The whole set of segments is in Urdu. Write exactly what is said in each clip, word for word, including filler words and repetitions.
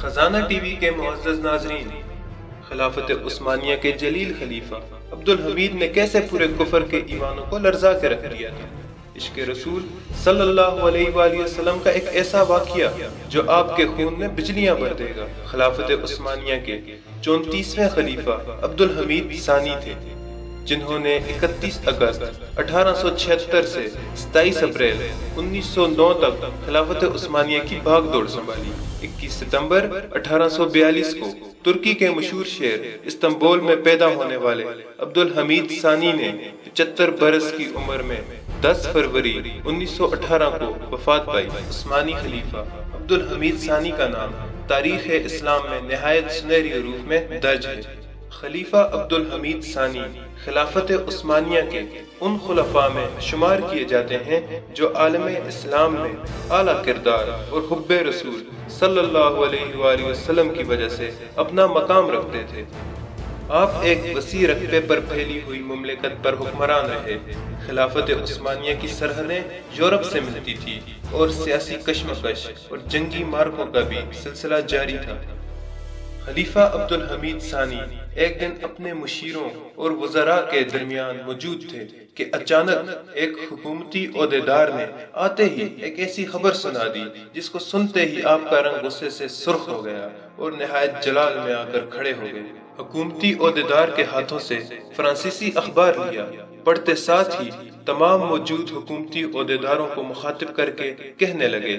خزانہ ٹی وی کے معزز ناظرین، خلافت عثمانیہ کے جلیل خلیفہ عبد الحمید نے کیسے پورے کفر کے ایمانوں کو لرزا کے رکھ دیا تھا۔ عشق رسول صلی اللہ علیہ وآلہ وسلم کا ایک ایسا واقعہ جو آپ کے خون میں بجلیاں بھر دے گا۔ خلافت عثمانیہ کے چونتیسویں خلیفہ عبد الحمید ثانی تھے، جنہوں نے اکتیس اگست اٹھارہ سو چھہتر سے ستائیس اپریل انیس سو نو تک خلافت عثمانیہ کی بھاگ دوڑ سنبھالی۔ اکیس ستمبر اٹھارہ سو بیالیس کو ترکی کے مشہور شہر استنبول میں پیدا ہونے والے عبد الحمید ثانی نے پچہتر برس کی عمر میں دس فروری انیس سو اٹھارہ کو وفات پائی۔ عثمانی خلیفہ عبد الحمید ثانی کا نام تاریخ اسلام میں نہایت سنہری حروف میں درج ہے۔ خلیفہ عبد الحمید ثانی خلافت عثمانیہ کے ان خلفاء میں شمار کیے جاتے ہیں جو عالم اسلام میں اعلیٰ کردار اور حب رسول صلی اللہ علیہ وآلہ وسلم کی وجہ سے اپنا مقام رکھتے تھے۔ آپ ایک وسیع رقبے پر پھیلی ہوئی مملکت پر حکمران رہے۔ خلافت عثمانیہ کی سرحدیں یورپ سے ملتی تھی اور سیاسی کشمکش اور جنگی مارکوں کا بھی سلسلہ جاری تھا۔ خلیفہ عبد الحمید ثانی ایک دن اپنے مشیروں اور وزراء کے درمیان موجود تھے کہ اچانک ایک حکومتی عہدیدار نے آتے ہی ایک ایسی خبر سنا دی جس کو سنتے ہی آپ کا رنگ غصے سے سرخ ہو گیا اور نہایت جلال میں آ کر کھڑے ہو گئے۔ حکومتی عہدیدار کے ہاتھوں سے فرانسیسی اخبار لیا، پڑھتے ساتھ ہی تمام موجود حکومتی عہدیداروں کو مخاطب کر کے کہنے لگے،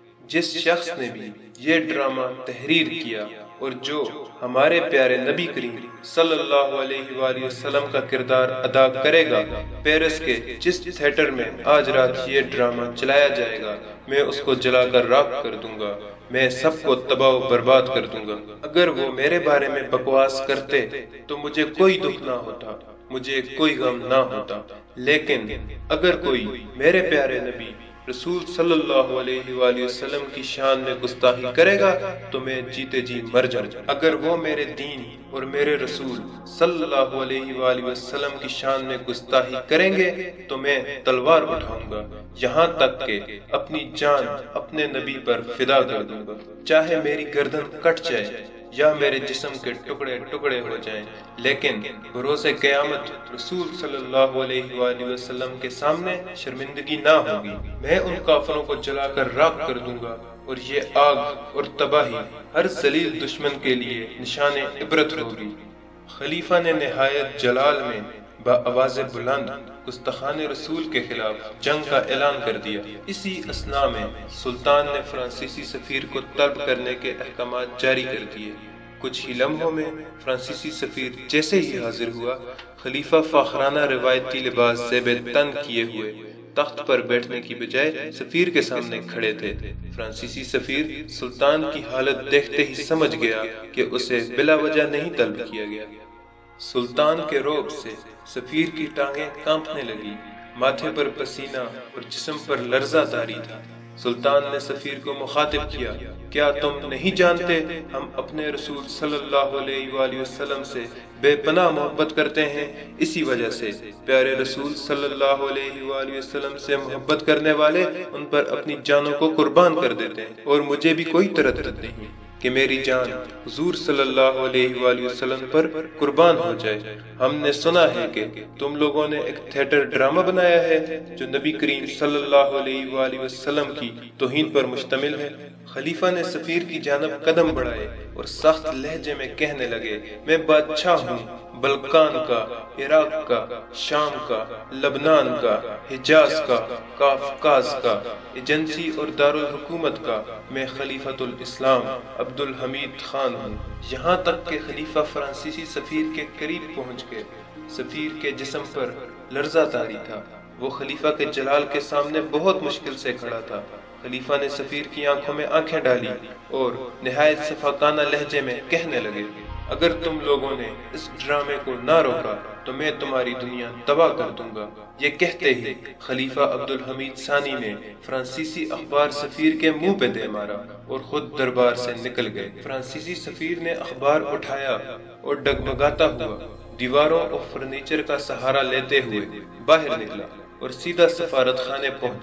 جس شخص نے بھی یہ ڈرامہ تحریر کیا اور جو ہمارے پیارے نبی کریم صلی اللہ علیہ وآلہ وسلم کا کردار ادا کرے گا، پیرس کے جس تھیٹر میں آج رات یہ ڈرامہ چلایا جائے گا، میں اس کو جلا کر راکھ کر دوں گا، میں سب کو تباہ و برباد کر دوں گا۔ اگر وہ میرے بارے میں بکواس کرتے تو مجھے کوئی دکھ نہ ہوتا، مجھے کوئی غم نہ ہوتا، لیکن اگر کوئی میرے پیارے نبی رسول صلی اللہ علیہ وآلہ وسلم کی شان میں گستاخی کرے گا تو میں جیتے جی مر جاؤں۔ اگر وہ میرے دین اور میرے رسول صلی اللہ علیہ وآلہ وسلم کی شان میں گستاخی کریں گے تو میں تلوار اٹھاؤں گا، یہاں تک کہ اپنی جان اپنے نبی پر فدا کر دوں گا، چاہے میری گردن کٹ جائے یا میرے جسم کے ٹکڑے ٹکڑے ہو جائیں، لیکن بروز قیامت رسول صلی اللہ علیہ وآلہ وسلم کے سامنے شرمندگی نہ ہوگی۔ میں ان کافروں کو جلا کر راکھ کر دوں گا اور یہ آگ اور تباہی ہر ذلیل دشمن کے لیے نشان عبرت ہوگی۔ خلیفہ نے نہایت جلال میں بآواز بلند گستاخان رسول کے خلاف جنگ کا اعلان کر دیا۔ اسی اثناء میں سلطان نے فرانسیسی سفیر کو طلب کرنے کے احکامات جاری کر دیے۔ کچھ ہی لمحوں میں فرانسیسی سفیر جیسے ہی حاضر ہوا، خلیفہ فاخرانہ روایتی لباس زیب تن کیے ہوئے تخت پر بیٹھنے کی بجائے سفیر کے سامنے کھڑے تھے۔ فرانسیسی سفیر سلطان کی حالت دیکھتے ہی سمجھ گیا کہ اسے بلا وجہ نہیں طلب کیا گیا۔ سلطان کے رعب سے سفیر کی ٹانگیں کانپنے لگی، ماتھے پر پسینہ اور جسم پر لرزہ طاری تھا۔ سلطان نے سفیر کو مخاطب کیا، کیا تم نہیں جانتے ہم اپنے رسول صلی اللہ علیہ وآلہ وسلم سے بے پناہ محبت کرتے ہیں؟ اسی وجہ سے پیارے رسول صلی اللہ علیہ وآلہ وسلم سے محبت کرنے والے ان پر اپنی جانوں کو قربان کر دیتے ہیں، اور مجھے بھی کوئی تردد نہیں کہ میری جان حضور صلی اللہ علیہ وآلہ وسلم پر قربان ہو جائے۔ ہم نے سنا ہے کہ تم لوگوں نے ایک تھیٹر ڈرامہ بنایا ہے جو نبی کریم صلی اللہ علیہ وآلہ وسلم کی توہین پر مشتمل ہے۔ خلیفہ نے سفیر کی جانب قدم بڑھائے اور سخت لہجے میں کہنے لگے، میں بادشاہ ہوں بلقان کا، عراق کا، شام کا، لبنان کا، حجاز کا، کافکاز کا، ایجنسی اور دارالحکومت کا، میں خلیفۃ الاسلام عبد الحمید خان ہوں۔ یہاں تک کہ خلیفہ فرانسیسی سفیر کے قریب پہنچ گئے۔ سفیر کے جسم پر لرزہ طاری تھا، وہ خلیفہ کے جلال کے سامنے بہت مشکل سے کھڑا تھا۔ خلیفہ نے سفیر کی آنکھوں میں آنکھیں ڈالی اور نہایت شفقانہ لہجے میں کہنے لگے، اگر تم لوگوں نے اس ڈرامے کو نہ روکا تو میں تمہاری دنیا تباہ کر دوں گا۔ یہ کہتے ہی خلیفہ عبد الحمید ثانی نے فرانسیسی اخبار سفیر کے منہ پہ دے مارا اور خود دربار سے نکل گئے۔ فرانسیسی سفیر نے اخبار اٹھایا اور ڈگمگاتا ہوا دیواروں اور فرنیچر کا سہارا لیتے ہوئے باہر نکلا اور سیدھا سفارت خانے پہنچا۔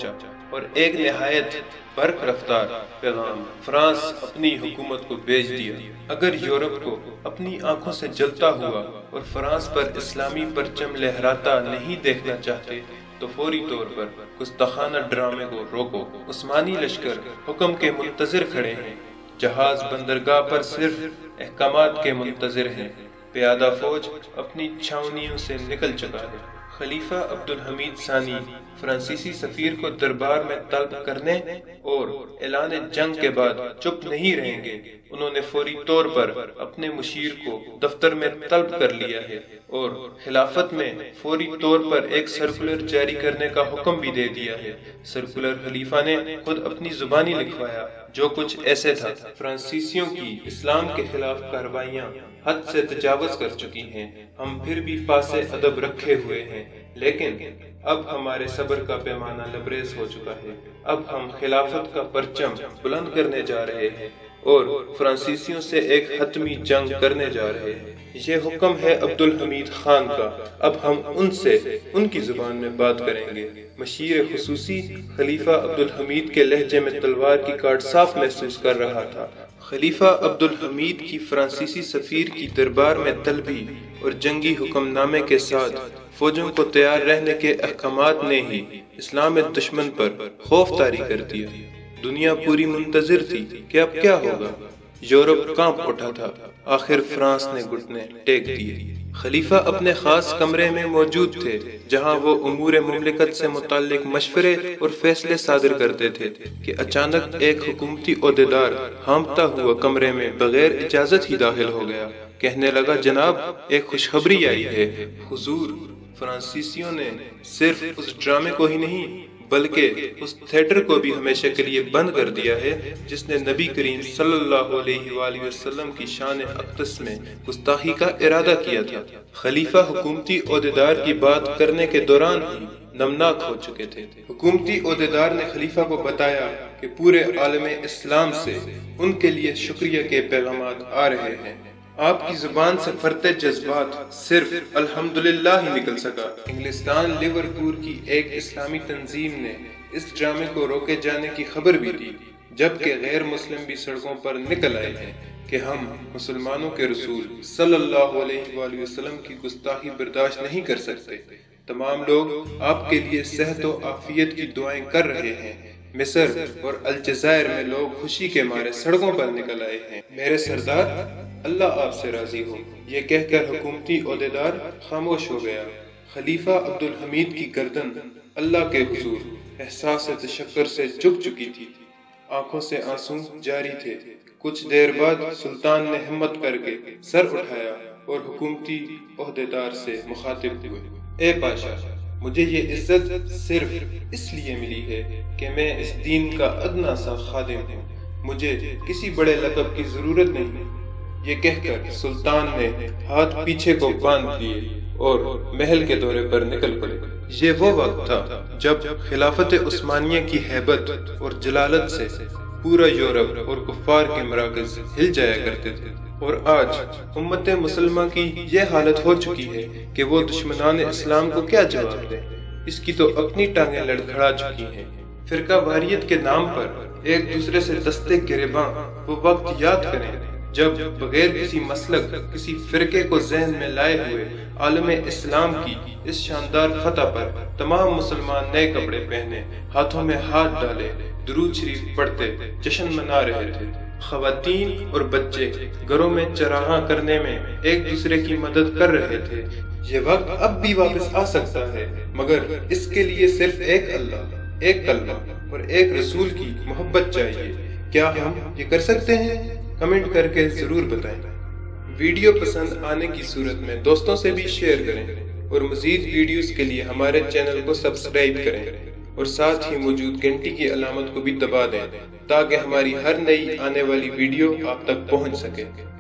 اور ایک نہایت برق رفتار پیغام فرانس اپنی حکومت کو بھیج دیا۔ اگر یورپ کو اپنی آنکھوں سے جلتا ہوا اور فرانس پر اسلامی پرچم لہراتا نہیں دیکھنا چاہتے تو فوری طور پر گستاخانہ ڈرامے کو روکو۔ عثمانی لشکر حکم کے منتظر کھڑے ہیں، جہاز بندرگاہ پر صرف احکامات کے منتظر ہیں، پیادہ فوج اپنی چھاونیوں سے نکل چکا ہے۔ خلیفہ عبدالحمید ثانی فرانسیسی سفیر کو دربار میں طلب کرنے اور اعلان جنگ کے بعد چپ نہیں رہیں گے۔ انہوں نے فوری طور پر اپنے مشیر کو دفتر میں طلب کر لیا ہے اور خلافت میں فوری طور پر ایک سرکولر جاری کرنے کا حکم بھی دے دیا ہے۔ سرکولر خلیفہ نے خود اپنی زبانی لکھوایا، جو کچھ ایسے تھا: فرانسیسیوں کی اسلام کے خلاف کارروائیاں حد سے تجاوز کر چکی ہیں، ہم پھر بھی پاسے ادب رکھے ہوئے ہیں، لیکن اب ہمارے صبر کا پیمانہ لبریز ہو چکا ہے۔ اب ہم خلافت کا پرچم بلند کرنے جا رہے ہیں اور فرانسیسیوں سے ایک حتمی جنگ کرنے جا رہے ہیں۔ یہ حکم ہے عبدالحمید خان کا، اب ہم ان سے ان کی زبان میں بات کریں گے۔ مشیر خصوصی خلیفہ عبدالحمید کے لہجے میں تلوار کی کاٹ صاف محسوس کر رہا تھا۔ خلیفہ عبدالحمید کی فرانسیسی سفیر کی دربار میں طلبی اور جنگی حکم نامے کے ساتھ فوجوں کو تیار رہنے کے احکامات نے ہی اسلام دشمن پر خوف طاری کر دیا۔ دنیا پوری منتظر تھی کہ اب کیا ہوگا۔ یورپ کانپ اٹھا تھا، آخر فرانس نے گھٹنے ٹیک دیے۔ خلیفہ اپنے خاص کمرے میں موجود تھے، جہاں وہ امور مملکت سے متعلق مشورے اور فیصلے صادر کرتے تھے کہ اچانک ایک حکومتی عہدیدار ہانپتا ہوا کمرے میں بغیر اجازت ہی داخل ہو گیا۔ کہنے لگا، جناب ایک خوشخبری آئی ہے۔ حضور، فرانسیسیوں نے صرف اس ڈرامے کو ہی نہیں بلکہ اس تھیٹر کو بھی ہمیشہ کے لیے بند کر دیا ہے جس نے نبی کریم صلی اللہ علیہ وآلہ وسلم کی شان اقدس میں گستاخی کا ارادہ کیا تھا۔ خلیفہ حکومتی عہدیدار کی بات کرنے کے دوران ہی نمناک ہو چکے تھے۔ حکومتی عہدیدار نے خلیفہ کو بتایا کہ پورے عالم اسلام سے ان کے لیے شکریہ کے پیغامات آ رہے ہیں۔ آپ کی زبان سے فرتے جذبات صرف الحمدللہ ہی نکل سکا۔ انگلستان لیورپول کی ایک اسلامی تنظیم نے اس ڈرامے کو روکے جانے کی خبر بھی دی، جبکہ غیر مسلم بھی سڑکوں پر نکل آئے ہیں کہ ہم مسلمانوں کے رسول صلی اللہ علیہ وآلہ وسلم کی گستاخی برداشت نہیں کر سکتے۔ تمام لوگ آپ کے لیے صحت و عافیت کی دعائیں کر رہے ہیں۔ مصر اور الجزائر میں لوگ خوشی کے مارے سڑکوں پر نکل آئے ہیں۔ میرے سردار، اللہ آپ سے راضی ہو۔ یہ کہہ کر حکومتی عہدیدار خاموش ہو گیا۔ خلیفہ عبدالحمید کی گردن اللہ کے حضور احساس تشکر سے جھک چکی تھی، آنکھوں سے آنسو جاری تھے۔ کچھ دیر بعد سلطان نے ہمت کر کے سر اٹھایا اور حکومتی عہدیدار سے مخاطب ہوئے، اے پاشا، مجھے یہ عزت صرف اس لیے ملی ہے کہ میں اس دین کا ادنا سا خادم ہوں، مجھے کسی بڑے لقب کی ضرورت نہیں۔ یہ کہہ کر سلطان نے ہاتھ پیچھے کو باندھ لیے اور محل کے دورے پر نکل پڑے۔ یہ وہ وقت تھا جب خلافت عثمانیہ کی ہیبت اور جلالت سے پورا یورپ اور کفار کے مراکز ہل جایا کرتے تھے، اور آج امت مسلمہ کی یہ حالت ہو چکی ہے کہ وہ دشمنان اسلام کو کیا جواب دیں۔ اس کی تو اپنی ٹانگیں لڑکھڑا چکی ہیں۔ فرقہ واریت کے نام پر ایک دوسرے سے دستے گریباں وہ وقت یاد کریں جب بغیر کسی مسلک کسی فرقے کو ذہن میں لائے ہوئے عالم اسلام کی اس شاندار فتح پر تمام مسلمان نئے کپڑے پہنے، ہاتھوں میں ہاتھ ڈالے، درود شریف پڑھتے جشن منا رہے تھے۔ خواتین اور بچے گھروں میں چراغاں کرنے میں ایک دوسرے کی مدد کر رہے تھے۔ یہ وقت اب بھی واپس آ سکتا ہے، مگر اس کے لیے صرف ایک اللہ، ایک کلمہ اور ایک رسول کی محبت چاہیے۔ کیا ہم یہ کر سکتے ہیں؟ کمنٹ کر کے ضرور بتائیں۔ ویڈیو پسند آنے کی صورت میں دوستوں سے بھی شیئر کریں اور مزید ویڈیوز کے لیے ہمارے چینل کو سبسکرائب کریں اور ساتھ ہی موجود گھنٹی کی علامت کو بھی دبا دیں تاکہ ہماری ہر نئی آنے والی ویڈیو آپ تک پہنچ سکے۔